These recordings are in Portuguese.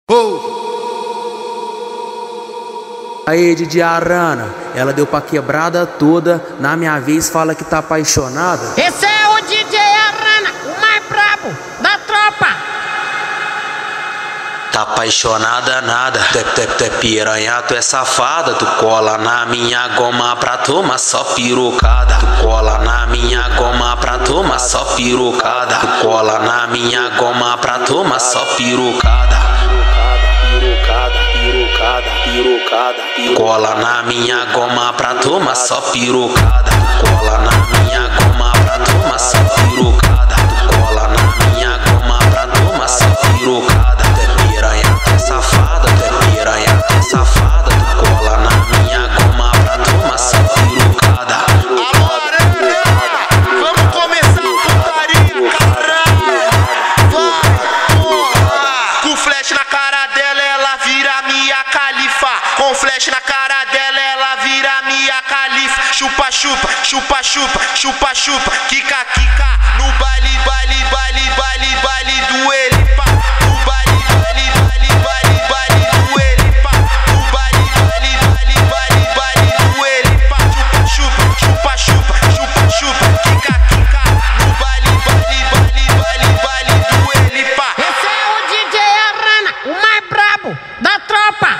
Aí, Didi Arana, ela deu pra quebrada toda, na minha vez fala que tá apaixonada. Esse é o DJ Arana, o mais brabo da tropa. Tá apaixonada nada, tu é piranha, tu é safada. Tu cola na minha goma pra tomar só pirocada. Tu cola na minha goma pra tomar só pirocada. Tu cola na minha goma pra tomar só pirocada. Cola na minha goma pra tomar só pirocada. Cola na minha goma pra tomar só pirocada. Cola na minha goma pra tomar só pirocada. Tu é piranha, tu é safada. Tu é piranha, tu é safada. Tu cola na minha goma pra tomar só pirocada. Vamos começar a putaria, caralho. Vai, porra. Com flash na cara dela, ela vira minha califa. Com flash na cara dela, ela vira minha califa. Chupa, chupa, chupa, chupa, chupa, chupa. Kika, kika. No baile, baile, baile, baile, baile do Elipa. No baile, baile, baile, baile, baile do Elipa. No baile, baile, baile, baile, baile do Elipa. Chupa, chupa, chupa, chupa, chupa. Kika, kika. No baile, baile, baile, baile, baile do Elipa. Esse é o DJ Arana, o mais brabo da tropa.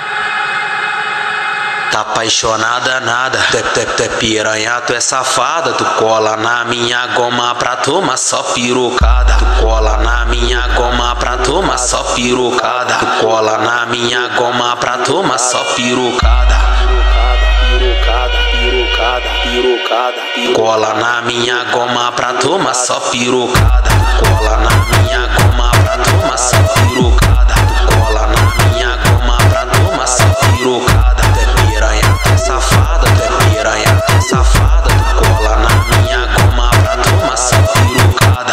Tá apaixonada nada, tu é piranha, tu é safada. Tu cola na minha goma pra tomar só pirocada. Tu cola na minha goma pra tomar só pirocada. Tu cola na minha goma pra tomar só pirocada. Cola na minha goma pra tomar só pirocada. Cola na minha goma pra tomar só pirocada. Cola na minha goma pra tomar só pirocada. Tu é piranha, tu é safada. Tu é piranha, tu é safada. Tu cola na minha goma pra tomar só pirocada.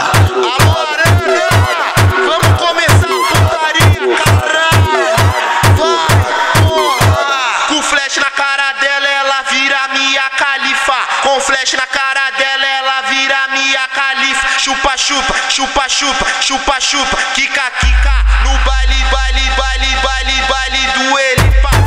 Vamos começar a putaria, caralho. Vai, porra. Com flash na cara dela, ela vira minha califa. Com flash na cara dela, ela vira minha califa. Chupa, chupa, chupa, chupa, chupa, chupa. Kika, kika. No baile, baile, baile, baile, baile do Elipa.